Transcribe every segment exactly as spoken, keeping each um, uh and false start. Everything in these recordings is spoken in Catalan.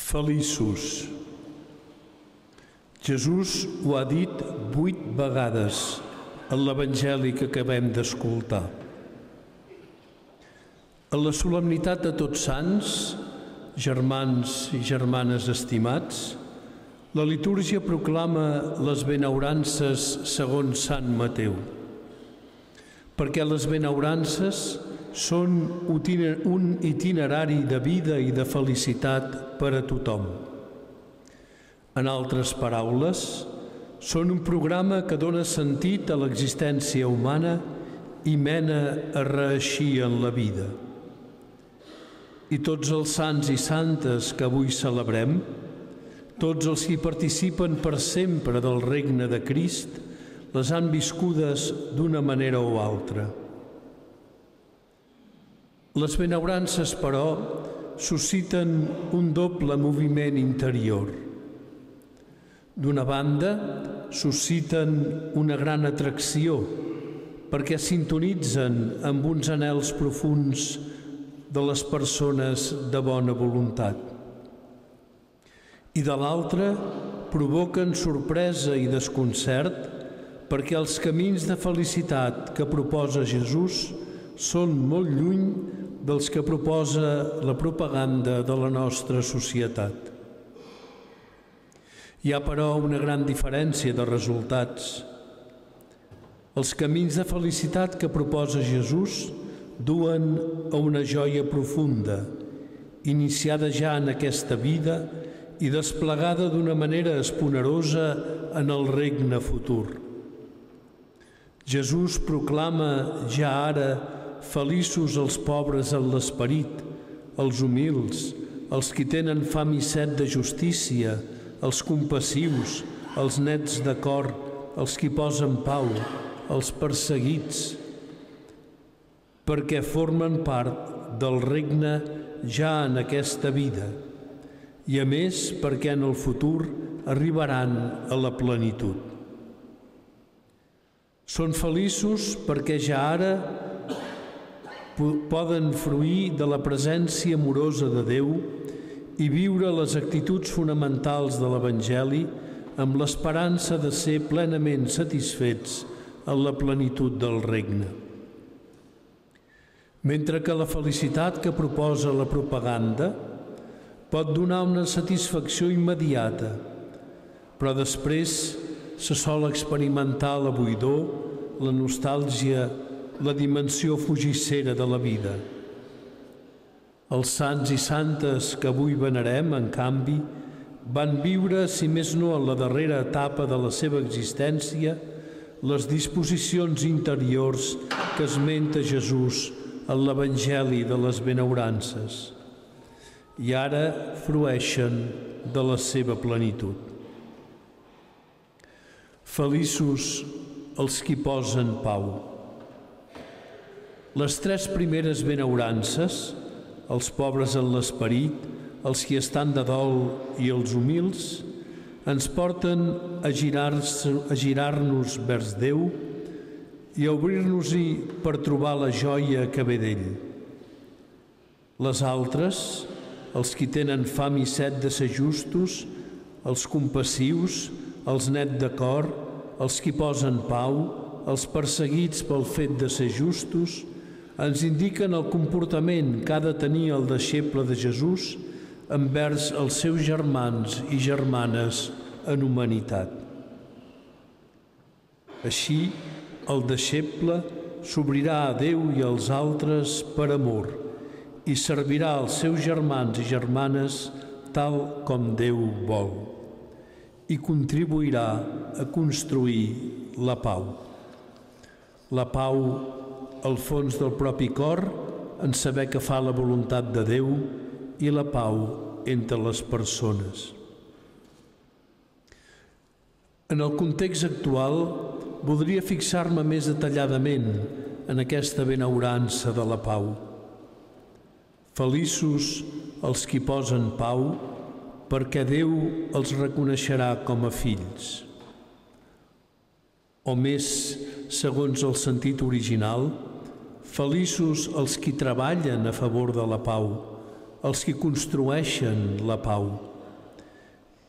Feliços. Jesús ho ha dit vuit vegades en l'Evangeli que acabem d'escoltar. En la solemnitat de Tots Sants, germans i germanes estimats, la litúrgia proclama les benaurances segons Sant Mateu, perquè les benaurances són un itinerari de vida i de felicitat per a tothom. En altres paraules, són un programa que dona sentit a l'existència humana i mena a reeixir en la vida. I tots els sants i santes que avui celebrem, tots els que participen per sempre del regne de Crist, les han viscudes d'una manera o altra. Les benaurances, però, susciten un doble moviment interior. D'una banda, susciten una gran atracció perquè sintonitzen amb uns anhels profuns de les persones de bona voluntat. I de l'altra, provoquen sorpresa i desconcert perquè els camins de felicitat que proposa Jesús són molt lluny dels que proposa la propaganda de la nostra societat. Hi ha, però, una gran diferència de resultats. Els camins de felicitat que proposa Jesús duen a una joia profunda, iniciada ja en aquesta vida i desplegada d'una manera esponerosa en el regne futur. Jesús proclama ja ara feliços els pobres en l'esperit, els humils, els qui tenen fam i set de justícia, els compassius, els nets de cor, els qui posen pau, els perseguits, perquè formen part del regne ja en aquesta vida i, a més, perquè en el futur arribaran a la plenitud. Són feliços perquè ja ara poden fruir de la presència amorosa de Déu i viure les actituds fonamentals de l'Evangeli amb l'esperança de ser plenament satisfets en la plenitud del regne. Mentre que la felicitat que proposa la propaganda pot donar una satisfacció immediata, però després se sol experimentar la buidor, la nostàlgia, la dimensió fugissera de la vida. Els sants i santes que avui venerem, en canvi, van viure, si més no en la darrera etapa de la seva existència, les disposicions interiors que esmenta Jesús en l'Evangeli de les benaurances, i ara frueixen de la seva plenitud. Feliços els qui posen pau. Les tres primeres benaurances, els pobres en l'esperit, els qui estan de dol i els humils, ens porten a girar-nos a girar-nos vers Déu i a obrir-nos-hi per trobar la joia que ve d'ell. Les altres, els qui tenen fam i set de ser justos, els compassius, els net de cor, els qui posen pau, els perseguits pel fet de ser justos, ens indiquen el comportament que ha de tenir el deixeble de Jesús envers els seus germans i germanes en humanitat. Així, el deixeble s'obrirà a Déu i als altres per amor i servirà als seus germans i germanes tal com Déu vol i contribuirà a construir la pau. La pau al fons del propi cor, en saber que fa la voluntat de Déu, i la pau entre les persones. En el context actual, voldria fixar-me més detalladament en aquesta benaurança de la pau. Feliços els qui posen pau, perquè Déu els reconeixerà com a fills. O més, segons el sentit original, feliços els qui treballen a favor de la pau, els qui construeixen la pau,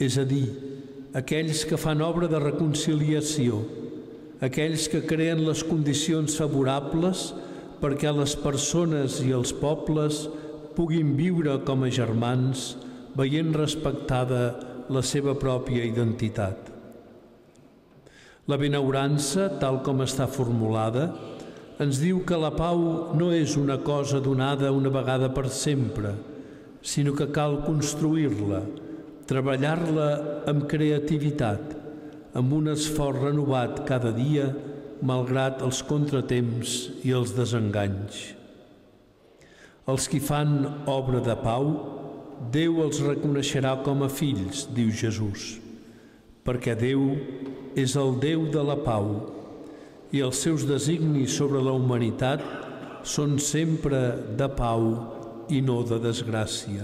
és a dir, aquells que fan obra de reconciliació, aquells que creen les condicions favorables perquè les persones i els pobles puguin viure com a germans, veient respectada la seva pròpia identitat. La benaurança, tal com està formulada, ens diu que la pau no és una cosa donada una vegada per sempre, sinó que cal construir-la, treballar-la amb creativitat, amb un esforç renovat cada dia, malgrat els contratemps i els desenganys. Els qui fan obra de pau, Déu els reconeixerà com a fills, diu Jesús, perquè Déu és el Déu de la pau i els seus designis sobre la humanitat són sempre de pau i no de desgràcia.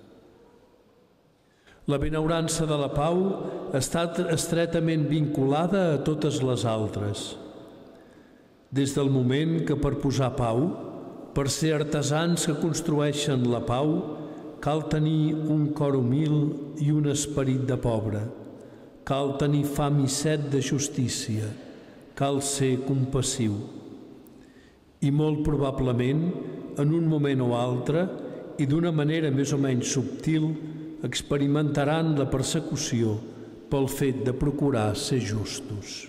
La benaurança de la pau està estretament vinculada a totes les altres. Des del moment que per posar pau, per ser artesans que construeixen la pau, cal tenir un cor humil i un esperit de pobre. Cal tenir fam i set de justícia. Cal ser compassiu. I molt probablement, en un moment o altre, i d'una manera més o menys subtil, experimentaran la persecució pel fet de procurar ser justos.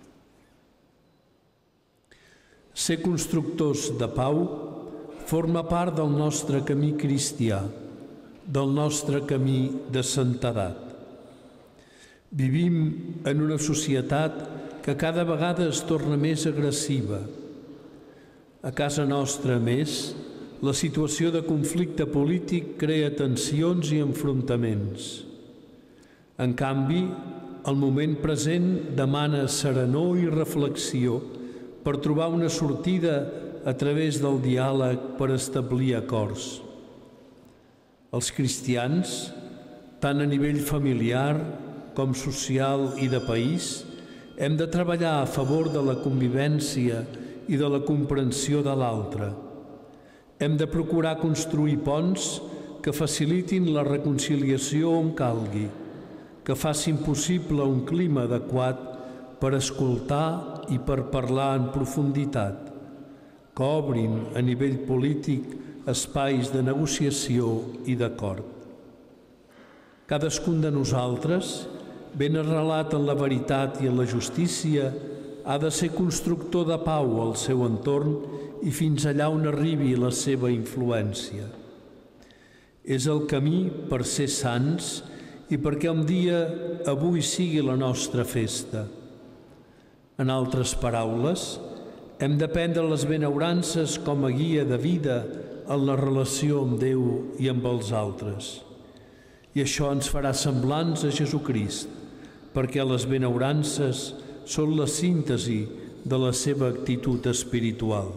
Ser constructors de pau forma part del nostre camí cristià, del nostre camí de santedat. Vivim en una societat que cada vegada es torna més agressiva. A casa nostra, a més, la situació de conflicte polític crea tensions i enfrontaments. En canvi, el moment present demana serenor i reflexió per trobar una sortida a través del diàleg per establir acords. Els cristians, tant a nivell familiar com social i de país, hem de treballar a favor de la convivència i de la comprensió de l'altre. Hem de procurar construir ponts que facilitin la reconciliació on calgui, que facin possible un clima adequat per escoltar i per parlar en profunditat, que obrin a nivell polític espais de negociació i d'acord. Cadascun de nosaltres, ben arrelat en la veritat i en la justícia, ha de ser constructor de pau al seu entorn i fins allà on arribi la seva influència. És el camí per ser sants i perquè un dia avui sigui la nostra festa. En altres paraules, hem de prendre les benaurances com a guia de vida en la relació amb Déu i amb els altres. I això ens farà semblants a Jesucrist, perquè les benaurances són la síntesi de la seva actitud espiritual.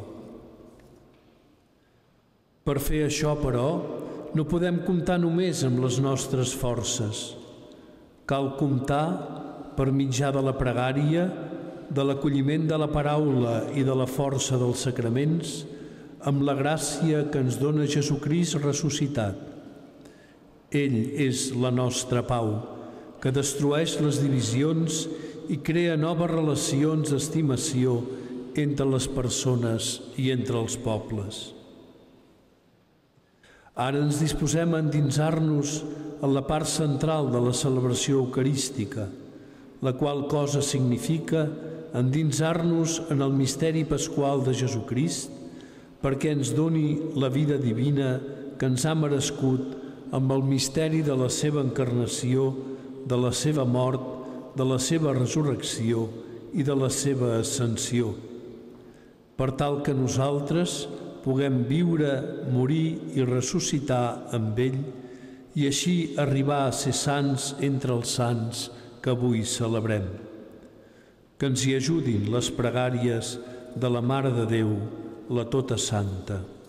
Per fer això, però, no podem comptar només amb les nostres forces. Cal comptar, per mitjà de la pregària, de l'acolliment de la paraula i de la força dels sacraments, amb la gràcia que ens dona Jesucrist ressuscitat. Ell és la nostra pau, que destrueix les divisions i crea noves relacions d'estimació entre les persones i entre els pobles. Ara ens disposem a endinsar-nos en la part central de la celebració eucarística, la qual cosa significa endinsar-nos en el misteri pasqual de Jesucrist perquè ens doni la vida divina que ens ha merescut amb el misteri de la seva encarnació, de la seva mort, de la seva resurrecció i de la seva ascensió, per tal que nosaltres puguem viure, morir i ressuscitar amb ell i així arribar a ser sants entre els sants que avui celebrem. Que ens hi ajudin les pregàries de la Mare de Déu, la Tota Santa.